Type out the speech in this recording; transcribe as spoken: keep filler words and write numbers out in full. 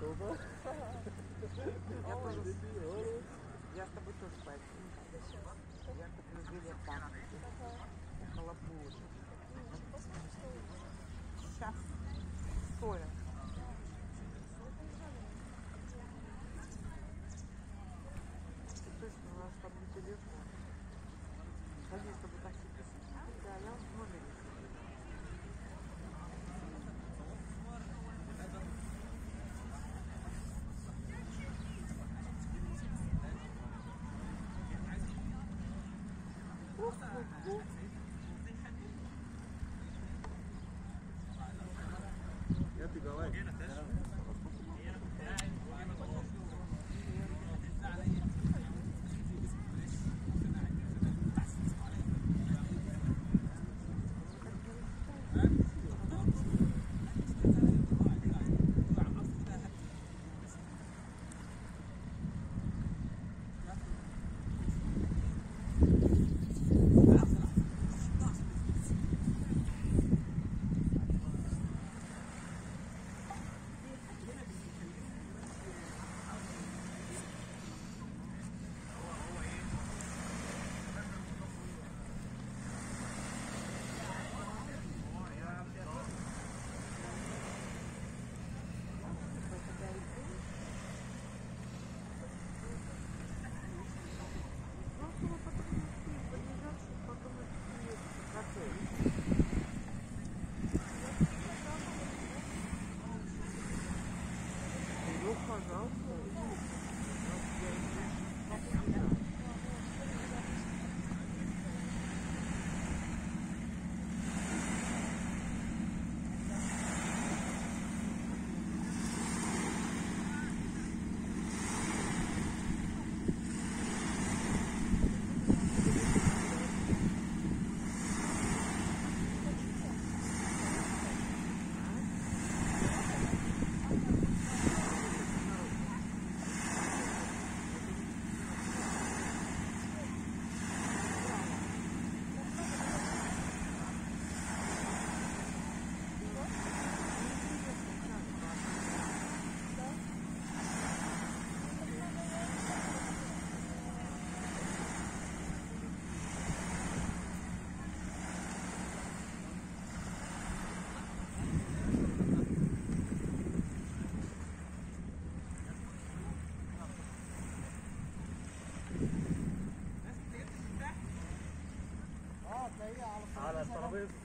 готова? Я тоже. Я с тобой тоже пойду. Я куплю билет там. Халапуш. Сейчас. Соля. Точно, у нас там не телефон. Ходи, чтобы такси посмотреть. Да, я в номере. يعطيك الله. على الترابيزه.